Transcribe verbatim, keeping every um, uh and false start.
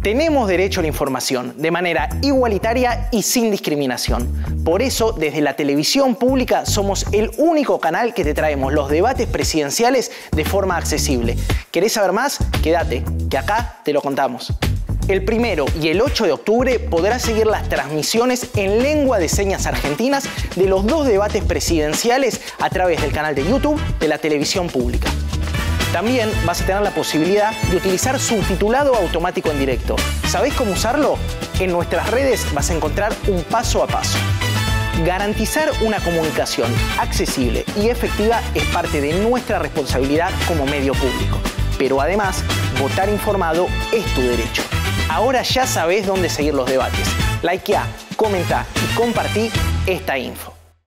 Tenemos derecho a la información de manera igualitaria y sin discriminación. Por eso, desde la televisión pública somos el único canal que te traemos los debates presidenciales de forma accesible. ¿Querés saber más? Quédate, que acá te lo contamos. El primero y el ocho de octubre podrás seguir las transmisiones en lengua de señas argentinas de los dos debates presidenciales a través del canal de YouTube de la televisión pública. También vas a tener la posibilidad de utilizar subtitulado automático en directo. ¿Sabés cómo usarlo? En nuestras redes vas a encontrar un paso a paso. Garantizar una comunicación accesible y efectiva es parte de nuestra responsabilidad como medio público. Pero además, votar informado es tu derecho. Ahora ya sabés dónde seguir los debates. Likeá, comentá y compartí esta info.